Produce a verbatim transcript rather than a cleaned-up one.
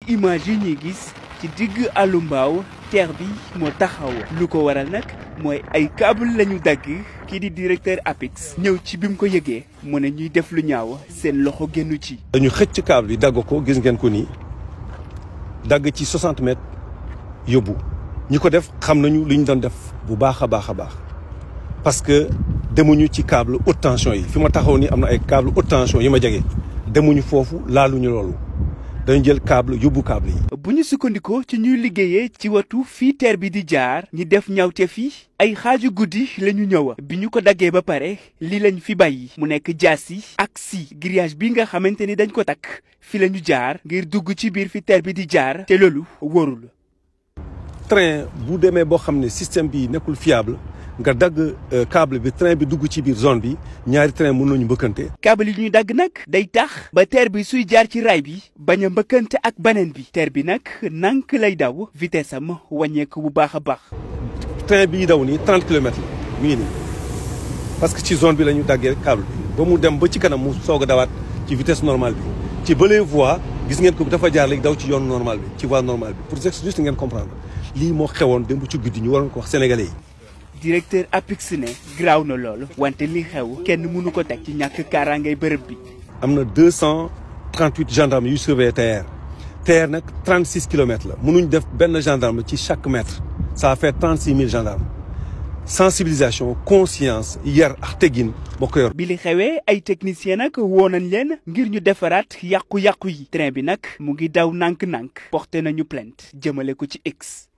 image yi ñuy gis ci digg àllu mbaaw teer bi moo taxaw lu ko waral nag mooy ay câble lañu dagg kii di directeur APIX ñëw ci bi mu ko yëgee mu ne ñuy def lu ñaaw seen loxo génnu ci. dañu xëcc câble yi dagg ko gis ngeen ko nii dagg ci soixante mètres yóbbu ñi ko def xam nañu li ñu doon def bu baax a baax a baax parce que demuñu ci câble haute tension yi fi ma taxaw ni am na ay câble haute tension yi ma jege demuñu foofu laaluñu loolu. dañu jël câble yóbbu câble yi. bu ñu sukkandikoo ci ñuy liggéeyee ci watu fii teer bi di jaar ñi def ñawteef yi ay xaaju guddi la ñu ñëw bi ñu ko daggee ba pare lii lañ fi bàyyi mu nekk jaasi ak si grillage bi nga xamante ni dañ ko takk fi la ñu jaar ngir dugg ci biir fi teer bi di jaar te loolu wóorul. train bu demee boo xam ne système bi nekkul fiable nga dagg câble bi train bi dugg ci biir zone bi ñaari train mën nañu mbëkkante. câble yi ñuy dagg nag day tax ba teer bi suy jaar ci raay bi bañ a mbëkkante ak beneen bi teer bi nag nank lay daw vitesse am wàññeeku bu baax a baax. train bi daw nii trente kilomètres la mi ngi nii parce que ci zone bi la ñu daggee câble bi ba mu dem ba ci kanam mu soog a dawaat ci vitesse normale bi ci bële voie gis ngeen ko dafa jaar léegi daw ci yoon normal bi ci voie normale bi pour juste ngeen comprendre lii moo xewoon démb ci guddi ñu waroon ko wax sénégalais yi. directeur APIX ne graaw na loolu wante li xew kenn mënu ko teg ci ñàkk kaaraangay bërëb bi. am na deux cent trente huit gendarmes yu surveiller T E R T E R nag trente six kilomètres la mënuñ def benn gendarme ci chaque mètre ça fait trente six mille gendarmes sensibilisation conscience yar ak teggin boo ko yor. bi li xewee ay techniciens nag woo nañ leen ngir ñu defaraat yàqu-yàqu yi train bi nag mu ngi daw nànk-nànk porté nañu plainte jëmale ko ci X.